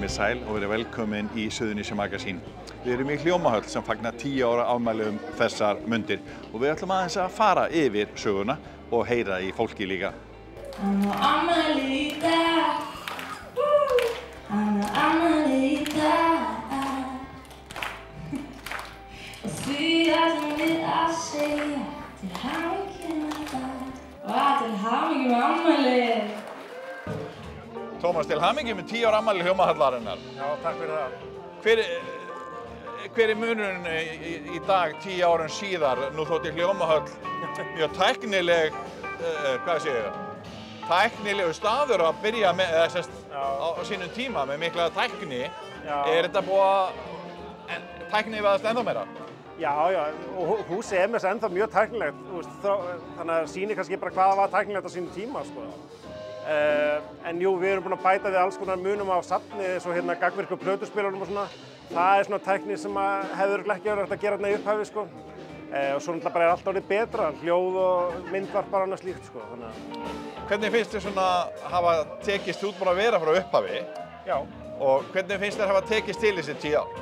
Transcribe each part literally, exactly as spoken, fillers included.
Komið sæl og verið velkomin í Suðurnesja Magazín. Við erum í Hljómahöll sem fagnar tíu ára afmæli um þessar mundir og við ætlum aðeins að fara yfir söguna og heyra í fólki líka. Hann á afmæli í dag, hann á afmæli í dag og því ætlum við að segja til hamingju með það og til hamingju með afmælið. Tómas, til hamingju með tíu ára afmæli Hljómahallarinnar. Já, takk fyrir það. Hver, hver er munurinn í, í dag, tíu árum síðar, nú þótti Hljómahöll mjög tæknileg, uh, hvað sé ég, tæknilegu staður að byrja með, eða sérst á, á sínum tíma með mikla tækni. Já. Er þetta búið að tæknivæðast ennþá meira? Já, já, og húsið er með þess ennþá mjög tæknilegt, þannig að það sýnir kannski bara hvað var tæknilegt á sínum tíma, sko. Uh, en jú, við erum búin að bæta við alls konar munum á safni, eins og hérna gagnvirku plötuspilarum og svona. Það er svona tækni sem að hefur ekki verið hægt að gera hérna í upphafi, sko. Uh, og svo náttúrulega bara er allt orðið betra, hljóð og myndvarpar og annað slíkt, sko. Þannig að... Hvernig finnst þér svona hafa tekist út búin að vera frá upphafi? Já. Og hvernig finnst þér hafa tekist til þessi tíu ár?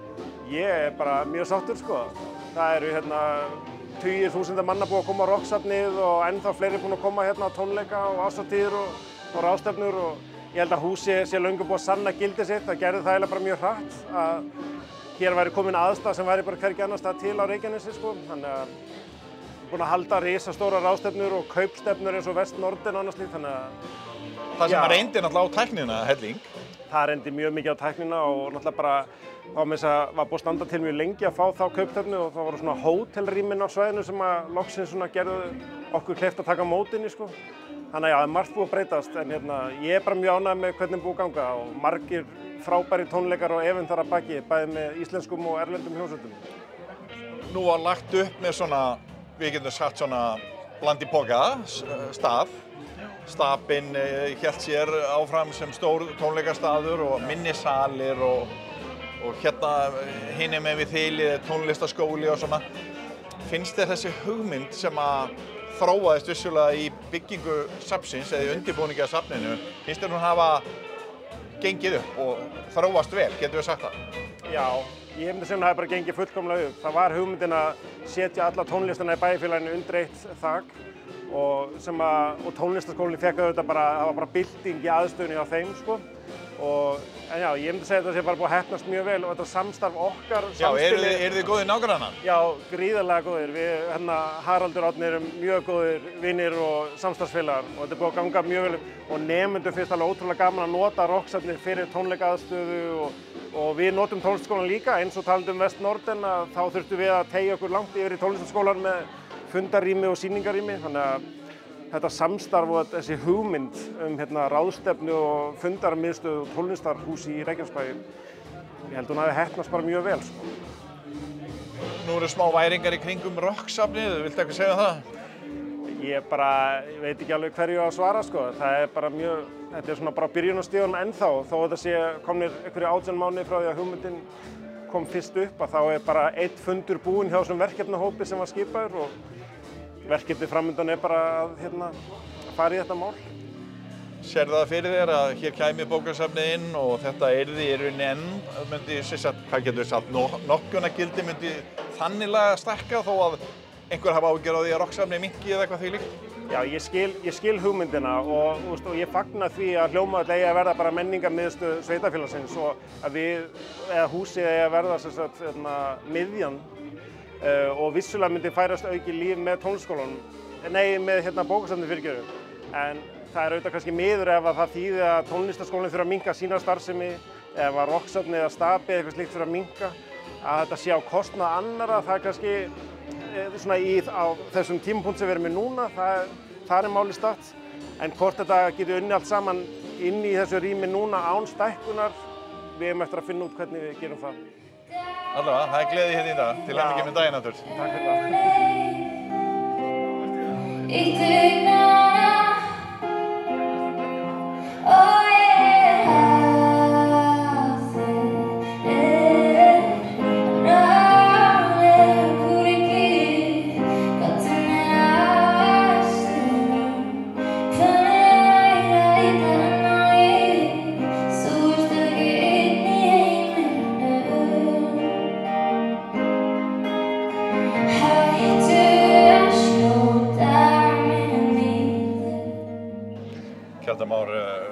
Ég er bara mjög sáttur, sko. Það eru hérna tugir þúsunda manna búið að koma á rocksafnið og ennþá fleiri búin að koma hérna á tónleika og ásatíðir og, og ráðstefnur og ég held að húsið sé löngu búið að sanna gildi sitt. Það gerði það eiginlega bara mjög hratt að hér væri komin aðstæða sem væri bara hvergi annars staðar til á Reykjanesi, sko. Þannig að búin að halda risastórar ráðstefnur og kaupstefnur eins og Vest Norden og annað slíkt, þannig að... Það sem reyndi náttúrulega á tæknina, helling. Það reyndi mjög mikið á tæknina og náttúrulega bara þá með þess að var búið að standa til mjög lengi að fá þá kaupstefnu og það voru svona hótelrýmin á svæðinu sem að loksins svona gerðu okkur kleift að taka mótinni, sko. Þannig að já, það er margt búið að breytast en hérna, ég er bara mjög ánægður með hvernig búið að ganga og margir frábæri tónleikar og event þar að baki, bæði með íslenskum og erlendum hljómsveitum. Nú var lagt upp með svona, við getum sagt svona bland í poka, stað. Stapinn hélt sér áfram sem stór tónleikastaður og minni salir og, og hérna hinum með við þilið tónlistaskóli og svona. Finnst þér þessi hugmynd sem að þróaðist vissulega í byggingu safnsins eða í undirbúningi af safninu, finnst þér hún hafa gengið upp og þróast vel, getum við sagt það? Já, ég myndi sem það hefði bara gengið fullkomlega upp. Það var hugmyndin að setja alla tónlistina í bæjarfélaginu undir eitt þak og, sem að, og tónlistaskólinni fekk auðvitað bara, það var bara bylting í aðstöðunni á þeim, sko. Og, en já, ég myndi segja að þetta sé bara búið að heppnast mjög vel og þetta samstarf okkar Já, eru þið, eru þið góðir nágrannar? Já, gríðarlega góðir. Við, hérna, Haraldur Árni erum mjög góðir vinir og samstarfsfélagar og þetta er búið að ganga mjög vel og nemendum finnst alveg ótrúlega gaman að nota rocksafnið fyrir tónleikaaðstöðu og, og við notum tónlistaskólan líka eins og talandi um Vest Norden að þá þurftum við að teygja okkur langt yfir í tónlistaskólan með fundarrými og sýningarrými, þannig að þetta samstarf og þessi hugmynd um hérna, ráðstefnu og fundarmiðstöð og tónlistarhús í Reykjanesbæ, ég held hún hafi heppnast bara mjög vel, sko. Nú eru smá væringar í kringum rocksafnið, viltu eitthvað segja það? Ég bara, ég veit ekki alveg hverju að svara, sko. Það er bara mjög, þetta er svona bara byrjunarstíðunum ennþá, þó að þetta sé komnir einhverju átján mánuði frá því að hugmyndin kom fyrst upp, að þá er bara einn fundur búinn hjá þessum verkefnahópi sem var skipaður og verkefnið framöndan er bara að hérna, fara í þetta mál. Sérðu það fyrir þér að hér kæmi bókasafnið inn og þetta yrði í rauninni enn, myndi, sagt, hvað getur við sagt, nokkunagildi myndi þannilega stækka þó að einhver hafa áhyggjur á því að rocksafnið minnki eða eitthvað því líkt? Já, ég skil, ég skil hugmyndina og, og, og ég fagna því að Hljómahöll eigi að verða bara menningarmiðstöð sveitafélagsins og að við, eða húsið eigi að verða sem sagt, hérna, miðjan. Uh, og vissulega myndi færast auki líf með tónlistaskólanum, nei með hérna, bókasafni fyrirgjöru. En það er auðvitað kannski miður ef að það þýði að tónlistaskólinn þurfa að minnka sína starfsemi, ef að rocksafni eða stabi eða eitthvað slíkt þurfa að minnka, að þetta sé á kostnað annarra, það er kannski eh, svona í á þessum tímapunkt sem við erum með núna, það, það er máli statt. En hvort þetta getur unni allt saman inn í þessu rými núna án stækkunar, við erum eftir að finna út hvernig við gerum það. Allavega, það er gleði hérna í dag, til hamingju með daginn aftur. Takk fyrir það. So Kjartan Már,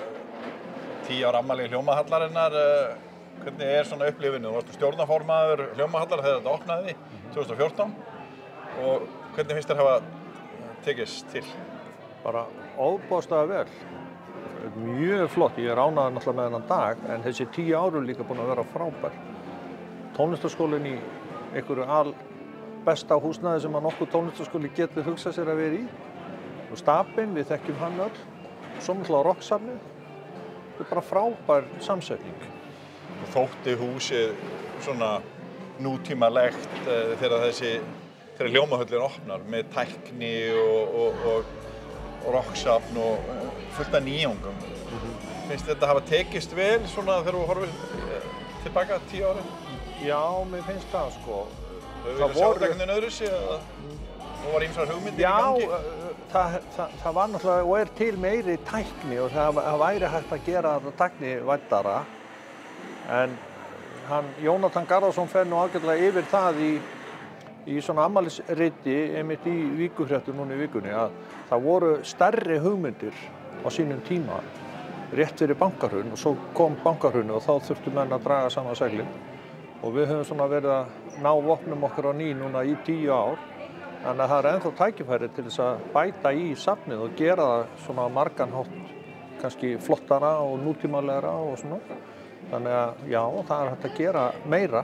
tíu ára afmæli Hljómahallarinnar, hvernig er svona upplifunin? Þú varst stjórnarformaður Hljómahallar þegar þetta opnaði tvö þúsund og fjórtán og hvernig finnst þér hafa tekist til? Bara ofboðslega vel. Mjög flott, ég er ánægður náttúrulega með þennan dag, en þessi tíu ár eru líka búin að vera frábær. Tónlistarskólinn í einhverju al besta húsnæði sem að nokkur tónlistarskóli getur hugsað sér að vera í. Og Stapinn, við þekkjum hann öll. Svo náttúrulega Rocksafnið. Þetta er bara frábær samsetning. Þótti húsið svona nútímalegt þegar þessi, þegar Hljómahöllin opnar með tækni og, og, og, og Rocksafn og fullt af nýjungum. Mm-hmm. Finnst þetta hafa tekist vel svona þegar þú horfir tilbaka tíu ári? Já, mér finnst það sko. Þau vilja sjá þetta einhvern veginn öðru sig eða nú var ýmsar hugmyndir í gangi? Já, það, það, það var náttúrulega og er til meiri tækni og það, það væri hægt að gera þetta tæknivæddara. En hann, Jónatan Garðarsson fer nú ágætlega yfir það í, í svona afmælisriti einmitt í Víkurfréttum núna í vikunni að það voru stærri hugmyndir á sínum tíma rétt fyrir bankahrun og svo kom bankahrun og þá þurftu menn að draga saman seglin. Og við höfum svona verið að ná vopnum okkur á ný núna í tíu ár. Þannig að það er ennþá tækifæri til þess að bæta í safnið og gera það svona á margan hátt, kannski flottara og nútímalegra og svona. Þannig að já, það er hægt að gera meira.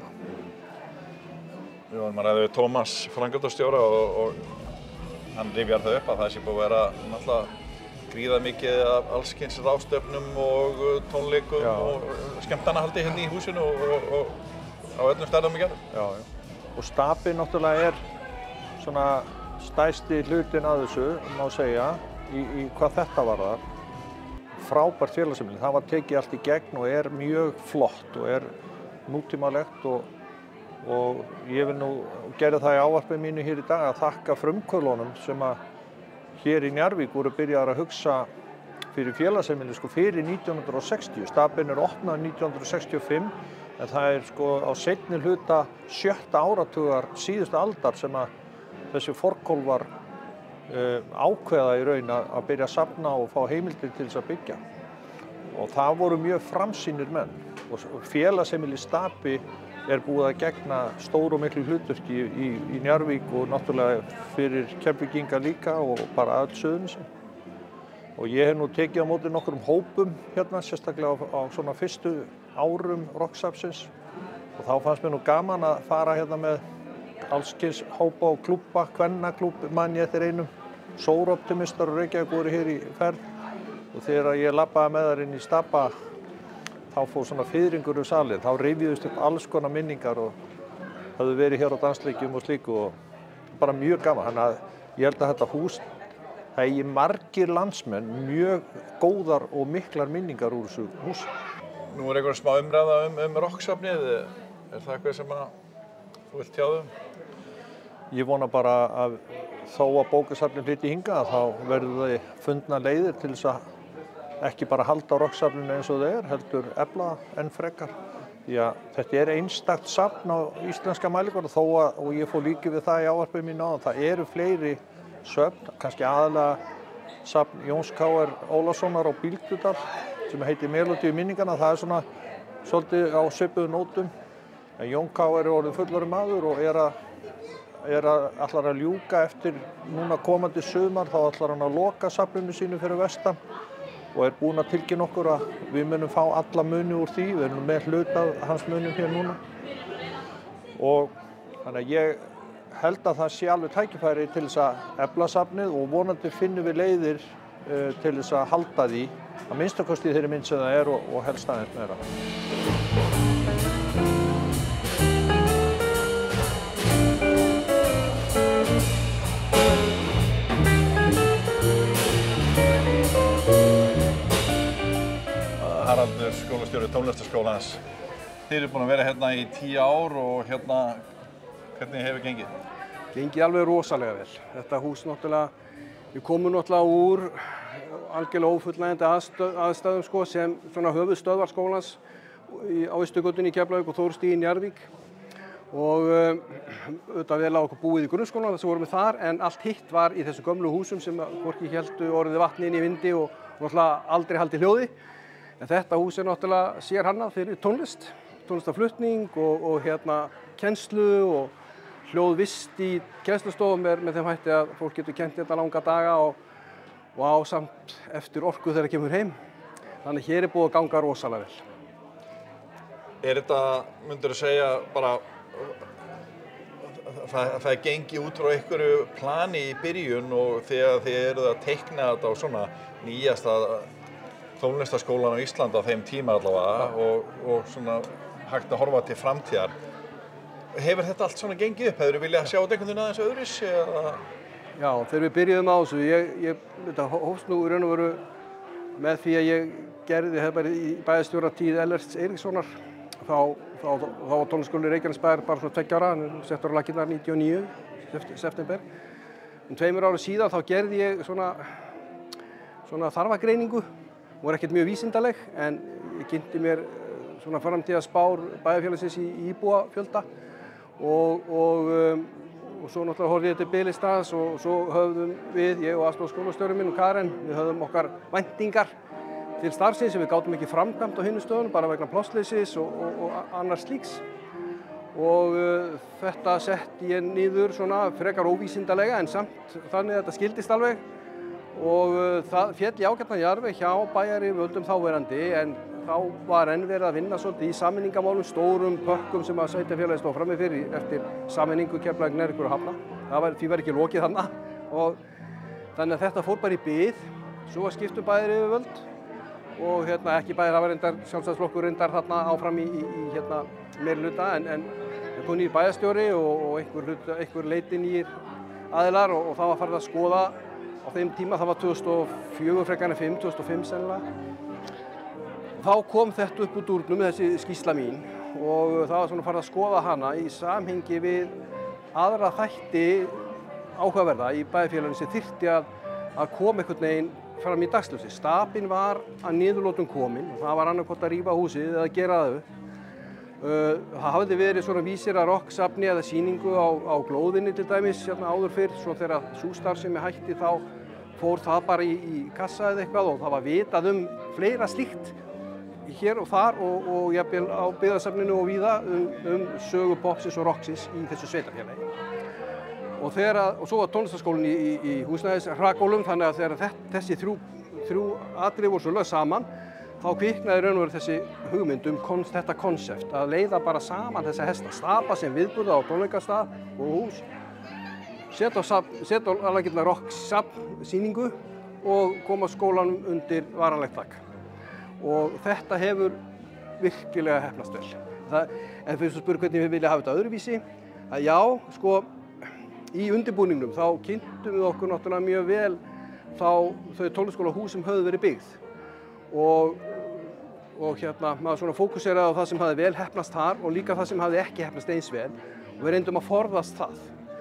Við vorum að ræða við Tómas framkvæmdastjóra og, og hann rifjar það upp að það sé búið að vera náttúrulega gríða mikið af allskyns ráðstefnum og tónleikum já. Og skemmtanahaldi hérna í húsinu og, og, og á öllum stærðum í gerðum. Já, já. Og Stapinn náttúrulega er svona stærsti hlutin að þessu, má segja, í, í hvað þetta varðar. Frábært félagsheimili, það var tekið allt í gegn og er mjög flott og er nútímalegt og, og ég vil nú gera það í ávarpi mínu hér í dag að þakka frumkvöðlunum sem að hér í Njarðvík voru byrjaðar að hugsa fyrir félagsheimili sko fyrir nítján hundruð og sextíu. Stapinn er opnaður nítján hundruð sextíu og fimm en það er sko á seinni hluta sjötta áratugar síðustu aldar sem að þessi forkólfar uh, ákveða í raun að, að byrja að safna og fá heimildir til þess að byggja. Og það voru mjög framsýnir menn og félagsheimili Stapi er búið að gegna stóru og miklu hlutverki í, í, í Njarðvík og náttúrulega fyrir Keflvíkinga líka og bara öll Suðurnesin. Og ég hef nú tekið á móti nokkrum hópum hérna, sérstaklega á, á svona fyrstu árum Rocksafnsins og þá fannst mér nú gaman að fara hérna með allskyns hópa og klúbba, kvennaklúbb mann ég eftir einum, Sóroptimistar og Reykjavík voru hér í ferð og þegar ég labbaði með þar inn í Stapa þá fór svona fiðringur um salinn, þá rifjuðust upp alls konar minningar og höfðu verið hér á dansleikjum og slíku og bara mjög gaman, þannig að ég held að þetta hús það eigi margir landsmenn mjög góðar og miklar minningar úr þessu húsi. Nú er einhver smá umræða um, um Rocksafnið, er það eitthvað sem að þú vilt tjáðu um? Ég vona bara að þó að bókasafnið flytji hingað þá verður þau fundna leiðir til þess að ekki bara halda Rocksafninu eins og það er, heldur efla enn frekar. Því að þetta er einstakt safn á íslenska mælikvarða þó að, og ég fór líka við það í ávarpinu mínu áðan, það eru fleiri söfn, kannski aðalega safn Jóns K R Ólafssonar á Bíldudal sem heitir Melódíu minninganna, það er svona svolítið á svipuðum nótum. En Jón K R er orðinn fullorðinn maður og er að, er að ætlar að ljúka eftir núna komandi sumar, þá ætlar hann að loka safninu sínu fyrir vestan og er búinn að tilkynna okkur að við munum fá alla muni úr því, við erum með hluta af hans munum hér núna. Og þannig að ég held að það sé alveg tækifæri til þess að efla safnið og vonandi finnum við leiðir uh, til þess að halda því að minnstakosti í þeirri mynd sem það er og, og helst aðeins meira. Haraldur, skólastjóri tónlistarskólans. Þið eru búin að vera hérna í tíu ár og hérna, hvernig hefur gengið? Gengið alveg rosalega vel. Þetta hús náttúrulega, við komum náttúrulega úr algjörlega ófullnægjandi aðstöð, aðstæðum sko, sem svona höfuðstöðvar skólans á Austurgötunni í Keflavík og Þórstíg í Njarðvík. Og um, auðvitað vel á okkur búið í grunnskólanum þess að vorum við þar, en allt hitt var í þessu gömlu húsum sem hvorki héldu orðið vatni inn í vindi og náttúrulega aldrei haldið hljóði. En þetta hús er náttúrulega sérhannað fyrir tónlist, tónlistarflutning og, og hérna kennslu og hljóðvist í kennslustofum er með þeim hætti að fólk getur kennt þetta langa daga og, og á samt eftir orku þegar það kemur heim. Þannig hér er búið að ganga rosalega vel. Er þetta, myndirðu segja, bara það, það er gengið út frá einhverju plani í byrjun og þegar þið eruð að teikna þetta á svona nýjasta tónlistarskólan á Íslandi á þeim tíma allavega og, og svona hægt að horfa til framtíðar. Hefur þetta allt svona gengið upp? Hefur þið viljað sjá þetta einhvern veginn aðeins öðruvísi eða? Já, þegar við byrjuðum á þessu, ég, ég þetta hófst nú í raun og veru með því að ég gerði hef bara í bæjarstjóratíð Ellerts Eiríkssonar, þá, þá, þá var tónlistarskólinn í Reykjanesbæjar bara svona tveggja ára, hann er settur á laggirnar níutíu og níu, september. Um tveimur árum síðan þá gerði ég svona, svona þarfagreiningu, hún var ekkert mjög vísindaleg, en ég kynnti mér svona framtíðarspár bæjarfélagsins í íbúafjölda og, og, um, og svo náttúrulega horfði ég til biðlistans og svo höfðum við, ég og aðstoðarskólastjórinn minn og Karen, við höfðum okkar væntingar til starfsins sem við gátum ekki framkvæmt á hinum stöðunum bara vegna plássleysis og, og, og annars slíks. Og uh, þetta setti ég niður svona frekar óvísindalega en samt þannig að þetta skildist alveg og uh, það féll í ágættan jarðveg hjá bæjaryfirvöldum þáverandi en þá var enn verið að vinna svolítið í sameiningamálum, stórum pökkum sem að sveitarfélagið stóð frammi fyrir eftir sameiningu Keflavík, Njarðvíkur og Hafna. Það var, því var ekki lokið þarna og þannig að þetta fór bara í bið. Svo var skipt um bæjaryfirvöld og hérna ekki bæjar, það var reyndar sjálfstæðisflokkur reyndar þarna áfram í, í, í hérna meirihluta en, en það kom nýr bæjarstjóri og, og einhver, hluta, einhver leiti nýr aðilar og, og það var farið að skoða á þeim tíma, það var tvö þúsund og fjögur frekar en fimm, tvö þúsund og fimm sennilega. Þá kom þetta upp úr dúrnum, þessi skýrsla mín og það var svona farið að skoða hana í samhengi við aðra þætti áhugaverða í bæjarfélaginu sem þyrfti að, að koma einhvern veginn fram í dagsljósið. Stapinn var að niðurlotum kominn og það var annaðhvort að rífa húsið eða gera það upp. Það hafði verið svona vísir að rocksafni eða sýningu á, á glóðinni til dæmis hérna áður fyrr, svo þegar sú starfsemi hætti þá fór það bara í, í kassa eða eitthvað og það var vitað um fleira slíkt hér og þar og, og jafnvel á byggðasafninu og víða um, um sögu popsins og rocksins í þessu sveitarfélagi. Og, þegar að, og svo var tónlistarskólinn í, í, í húsnæðishrakólum þannig að þegar þetta, þessi þrjú, þrjú atriði voru svo lögð saman þá kviknaði raun og veru þessi hugmynd um kon, þetta konsept að leiða bara saman þessa hesta, stapa sem viðburða á tónleikastað og hús, setja á, set á laggirnar rock-safn sýningu og koma skólanum undir varanlegt þak. Og þetta hefur virkilega heppnast vel. Það, en fyrir að spyrja hvernig við vilja hafa þetta öðruvísi, að já, sko, í undirbúningnum þá kynntum við okkur náttúrulega mjög vel þá þau tónlistarskólahús sem höfðu verið byggð. Og, og hérna, maður svona fókuseraði á það sem hafði vel heppnast þar og líka það sem hafði ekki heppnast eins vel. Og við reyndum að forðast það.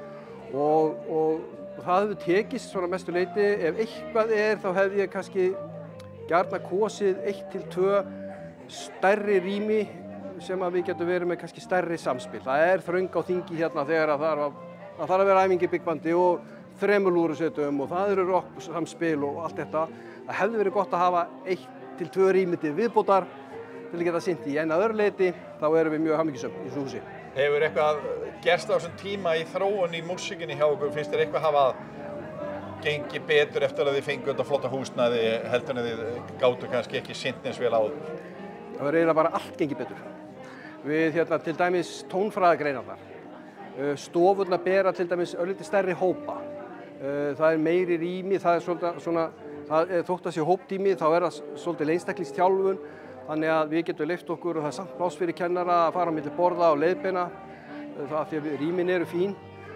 Og, og, og það hefði tekist svona mestu leyti, ef eitthvað er þá hefði ég kannski gjarna kosið eitt til tvö stærri rými sem að við getum verið með kannski stærri samspil. Það er þröng á þingi hérna þegar að það að, að þarf að vera æfingi í byggbandi og þremur lúrusetum og það eru rock samspil og allt þetta. Það hefði verið gott að hafa eitt til tvö rými til viðbótar til að geta sinnt í. En að öðru leyti þá erum við mjög hamingjusöm í þessu húsi. Hefur eitthvað gerst á þessum tíma í þróun í músíkinni hjá okkur? Finnst þér eitthvað hafa gengi betur eftir að þið fengu þetta flotta húsnæði heldur en þið gátu kannski ekki sinnt eins vel áður? Það var eiginlega bara allt gengi betur. Við hérna til dæmis tónfræðagreinarnar. Stofurnar bera til dæmis örlítið stærri hópa. Það er meiri rými, það er svolítið svona, það er, þótt að sé hóptími þá er það svolítið einstaklingsþjálfun. Þannig að við getum leyft okkur og það er samt pláss fyrir kennara að fara á milli borða og leiðbeina. Það því að rýmin eru fín.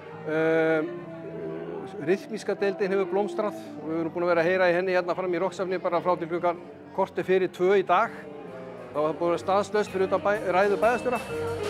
Ryþmíska deildin hefur blómstrað og við erum búin að vera að heyra í henni hérna fram í rocksafni bara frá til klukkan korter fyrir tvö í dag. Það var búin að vera stanslaust fyrir utan bæ, ræðu bæjarstjóra.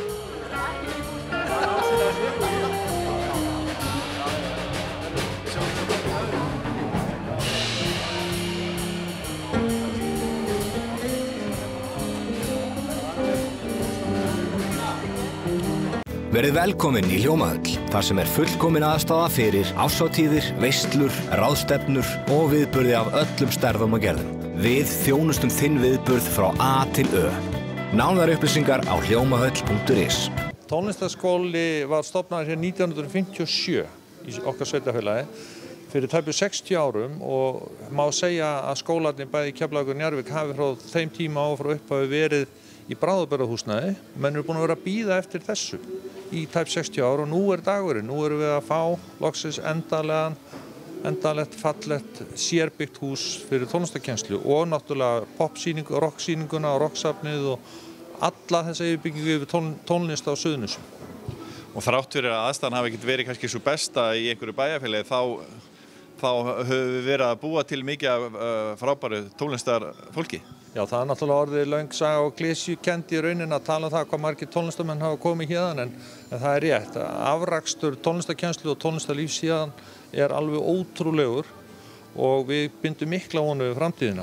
Verið velkomin í Hljómahöll, þar sem er fullkomin aðstaða fyrir árshátíðir, veislur, ráðstefnur og viðburði af öllum stærðum og gerðum. Við þjónustum þinn viðburð frá A til Ö. Nánari upplýsingar á hljómahöll punktur is. Tónlistarskóli var stofnaður hér nítján hundruð fimmtíu og sjö í okkar sveitafélagi fyrir tæpu sextíu árum og má segja að skólarnir bæði í Keflavík og Njarðvík hafi frá þeim tíma á frá upphafi verið í bráðabirgðahúsnæði. Menn eru búin að vera að bíða eftir þessu í tæp sextíu ár og nú er dagurinn. Nú erum við að fá loksins endanlegan, endalegt, fallegt, sérbyggt hús fyrir tónlistarkennslu og náttúrulega popsýningu, rocksýninguna og rocksafnið og alla þessa yfirbyggingu yfir tón, tónlist á Suðurnesjum. Og þrátt fyrir að aðstæðan hafi ekkert verið kannski svo besta í einhverju bæjarfélagi, þá, þá höfum við verið að búa til mikið af uh, frábæru tónlistarfólki. Já, það er náttúrulega orðið löng saga og klisjukennd í rauninni að tala um það hvað margir tónlistarmenn hafa komið hérðan, en, en það er rétt. Afrakstur tónlistarkennslu og tónlistarlífs hérðan er alveg ótrúlegur og við bindum mikla vonu við framtíðina.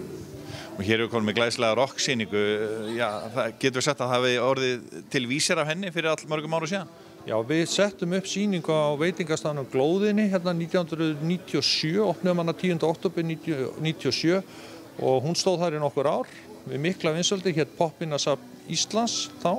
Og hér erum við komin með glæsilega rocksýningu. Já, það getur við sett að það hafi orðið til vísir af henni fyrir all mörgum ára síðan? Já, við settum upp sýningu á veitingastaðnum Glóðinni hérna nítján hundruð níutíu og sjö, opnuðum hana tíunda október níutíu og sjö og hún stóð þar í nokkur ár við mikla vinsældi, hér Poppinasafn Íslands þá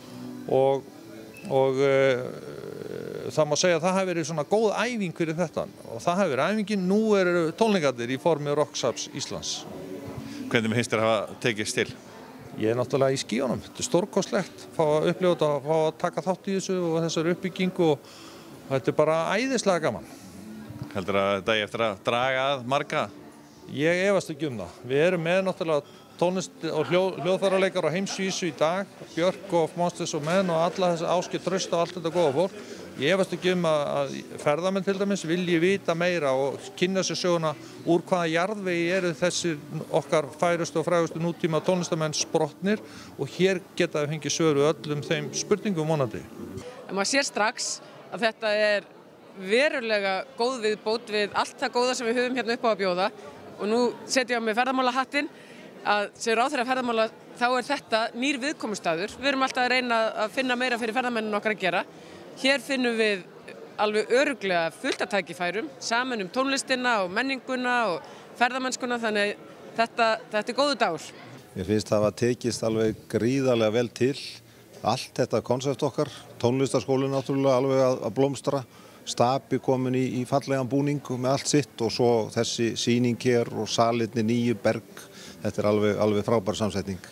og, og uh, það má segja að það hafi verið svona góð æfing fyrir þetta og það hafi verið æfingin, nú eru tónleikarnir í formi Rocksafns Íslands. Hvernig finnst þér að hafa tekist til? Ég er náttúrulega í skíunum, þetta er stórkostlegt, fá að upplifa þetta, fá að taka þátt í þessu og þessari uppbyggingu og þetta er bara æðislega gaman. Heldur að þetta er eftir að draga að marga? Ég efast ekki um það. Við erum með náttúrulega tónlist og hljó, hljóðfæraleikar á heimsvísu í dag, Björk og Monsters og Men og alla þessi Ásgeir Trausta og allt þetta góða fólk. Ég efast ekki um að, að ferðamenn til dæmis vilji vita meira og kynna sér söguna úr hvaða jarðvegi eru þessir okkar færustu og frægustu nútíma tónlistamenn sprottnir og hér geta við fengið svör við öllum þeim spurningum vonandi. En maður sér strax að þetta er verulega góð viðbót við allt það góða sem við höfum hérna upp á að bjóða og nú setjum ég á mig ferðamálahattinn að sem ráðherra ferðamála þá er þetta nýr viðkomustaður. Við erum alltaf að reyna að finna meira fyrir ferðamennin okkar að gera. Hér finnum við alveg örugglega fullt af tækifærum, saman um tónlistina og menninguna og ferðamennskuna, þannig þetta, þetta er góður dagur. Mér finnst það að tekist alveg gríðarlega vel til. Allt þetta konsept okkar, tónlistarskólinn náttúrulega alveg að, að blómstra, Stapi komin í, í fallegan búning með allt sitt og svo þessi sýning hér og salirni nýju Berg. Þetta er alveg, alveg frábær samsetning.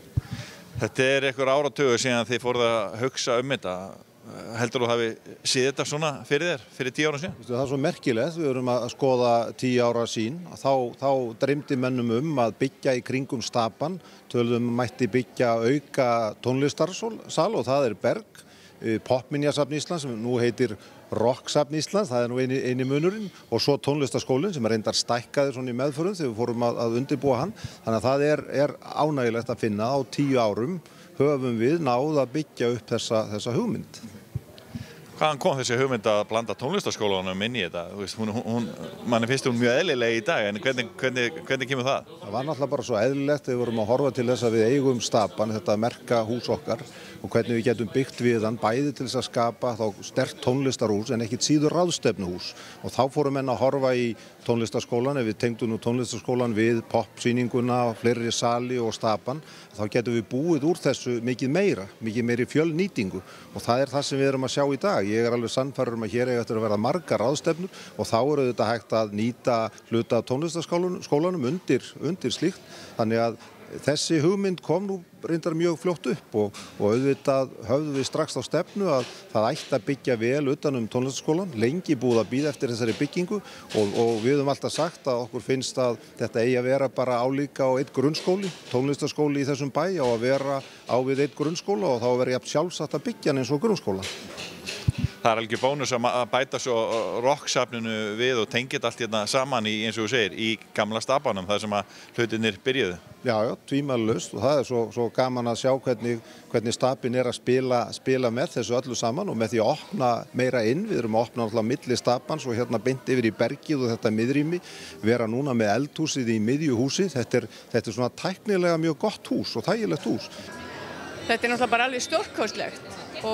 Þetta er einhver áratugur síðan þið fóruð að hugsa um þetta. Heldur þú hafi séð þetta svona fyrir þér, fyrir tíu ára síðan? Það er svo merkilegt, við erum að skoða tíu ára sín. Þá, þá dreymdi mennum um að byggja í kringum Stapann, töluðum mætti byggja auka tónlistarsal og það er Berg, Popminjasafn Íslands sem nú heitir Rocksafn Íslands, það er nú eini, eini munurinn og svo tónlistarskólinn sem er reyndar stækkaði svona í meðförum þegar við fórum að, að undirbúa hann. Þannig að það er, er ánægilegt að finna á tíu árum höfum við náð að byggja upp þessa, þessa hugmynd. Hvaðan kom þessi hugmynd að blanda tónlistarskólanum inn í þetta? Hún, hún, manni finnst hún mjög eðlileg í dag, en hvernig, hvernig, hvernig kemur það? Það var náttúrulega bara svo eðlilegt þegar við vorum að horfa til þess að við eigum Stapann, þetta merka hús okkar og hvernig við getum byggt við hann bæði til þess að skapa þá sterkt tónlistarhús en ekkit síður ráðstefnuhús og þá fórum menn að horfa í tónlistarskólan, ef við tengdum nú tónlistarskólan við popsýninguna, fleiri sali og Stapann, þá getum við búið úr þessu mikið meira, mikið meiri fjölnýtingu og það er það sem við erum að sjá í dag. Ég er alveg sannfærður um að hér eiga eftir að verða margar ráðstefnur og þá eru þetta hægt að nýta hluta tónlistarskólanum undir, undir slíkt. Þannig að þessi hugmynd kom nú reyndar mjög fljótt upp og, og auðvitað höfðum við strax á stefnu að það ætti að byggja vel utan um tónlistarskólan, lengi búið að bíða eftir þessari byggingu og, og við höfum alltaf sagt að okkur finnst að þetta eigi að vera bara álíka á eitt grunnskóli, tónlistarskóli í þessum bæ á að vera á við eitt grunnskóla og þá verður jafn sjálfsagt að byggja hann eins og grunnskóla. Það er alveg bónus að bæta svo rocksafninu við og tengja allt hérna saman í, eins og þú segir, í gamla Stapanum, þar sem að hlutinir byrjuðu. Já, já, tvímælalaust og það er svo, svo gaman að sjá hvernig, hvernig Stapinn er að spila, spila með þessu öllu saman og með því að opna meira inn. Við erum að opna alltaf milli Stapans og hérna beint yfir í Bergið og þetta miðrými, vera núna með eldhúsið í miðju húsi. Þetta er, þetta er svona tæknilega mjög gott hús og þægilegt hús. Þetta er náttúrulega bara alveg stórkostlegt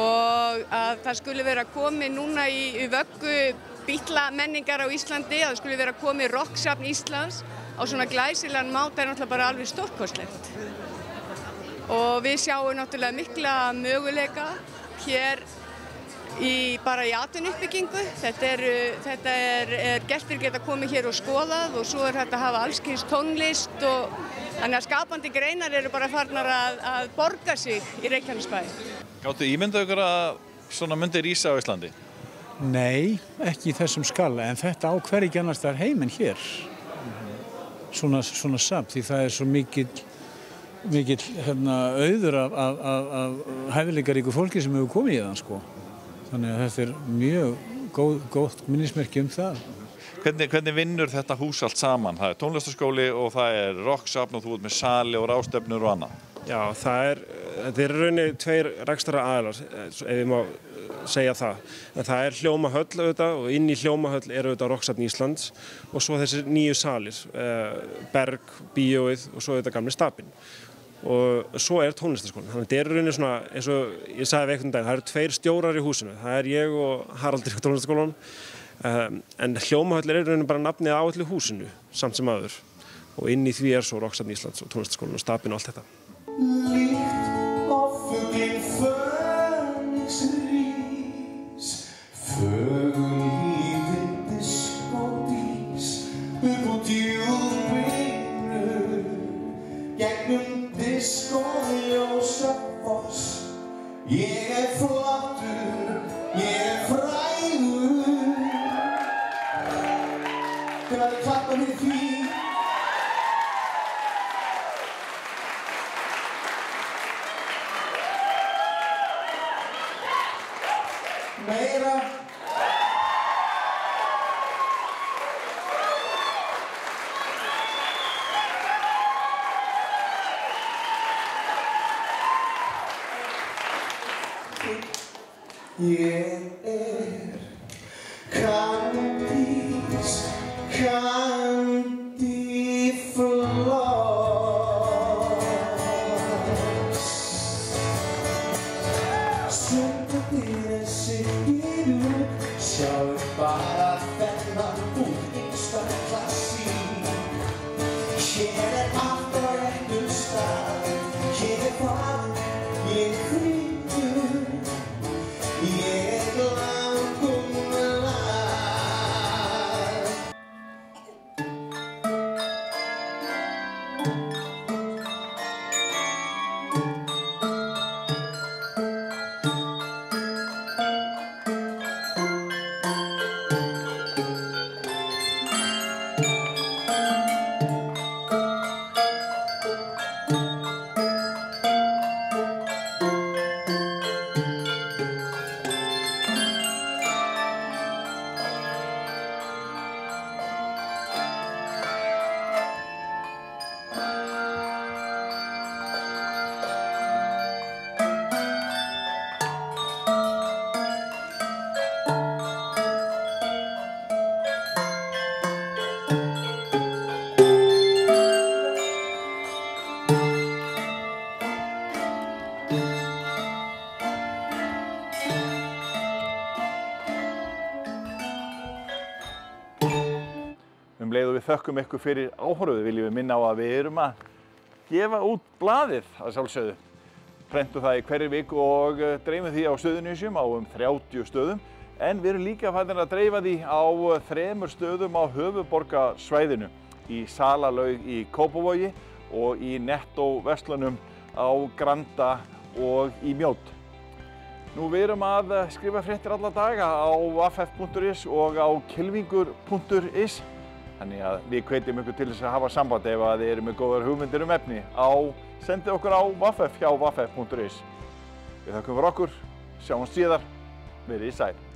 og að það skulle vera komið núna í, í vöggu bítla menningar á Íslandi, að það skulle vera komið Rocksafn Íslands á svona glæsilegan máta er náttúrulega bara alveg stórkostlegt. Og við sjáum náttúrulega mikla möguleika hér í, bara í atvinnuuppbyggingu. Þetta er, þetta er, er gestir geta komið hér og skoðað og svo er þetta að hafa alls kyns tónlist og þannig að skapandi greinar eru bara farnar að, að borga sig í Reykjanesbæ. Gáttu ímyndað ykkur að svona myndi rísa á Íslandi? Nei, ekki í þessum skala, en þetta á hvergi annars staðar heim en hér. Svona, svona safn, því það er svo mikill, mikill hérna, auður af, af, af, af hæfileikaríku fólki sem hefur komið í það, sko. Þannig að þetta er mjög góð, gótt minnismerki um það. Hvernig, hvernig vinnur þetta hús allt saman? Það er tónlistaskóli og það er rocksafn og þú ert með sali og ráðstefnur og annað. Já, það er, þetta er rauninni tveir rekstara aðilar, ef ég má segja það. En það er hljómahöll auðvitað og inn í hljómahöll er auðvitað Rocksafn Íslands og svo þessir nýju salir, Berg, Bíóið og svo auðvitað gamli Stapinn. Og svo er tónlistaskólinn. Þannig að þetta er rauninni svona, eins og ég sagði við einhvern daginn, það eru tveir stjórar í húsinu. Það er ég og Haraldur í tónlistaskólanum. Um, en hljómahöll er rauninni bara nafnið á öllu húsinu, samt sem aður. Og inn í því er svo Rocksafn Íslands og tónlistaskólinn og Stapinn og allt þetta. Líkt og fuglinn Fönix rís, fögurlífið diskódís, upp úr djúpinu, gegnum diskóljósafoss. Ég er flottur, ég er frægur, þegar ég klappa við því. Meira. Ég er Candice, Candyfloss. Sundarnir er sigir upp, sjáu bara þennan út yngsta klassík. Hér er allt á réttum stað, hér er hvað, ég er frítur, ég er langum lag. Um leið og við þökkum ykkur fyrir áhorfið viljum við minna á að við erum að gefa út blaðið að sjálfsögðu. Prentum það í hverri viku og dreifum því á Suðurnesjum á um þrjátíu stöðum. En við erum líka farnir að dreifa því á þremur stöðum á höfuðborgarsvæðinu. Í Salalaug í Kópavogi og í Nettó verslunum á Granda og í Mjódd. Nú við erum að skrifa fréttir alla daga á v f f punktur is og á kylfingur punktur is. Þannig að við hvetjum ykkur til þess að hafa samband ef að þið eru með góðar hugmyndir um efni á sendið okkur á v f f hjá v f f punktur is. Við þakkum fyrir okkur, sjáumst síðar, verið í sæl.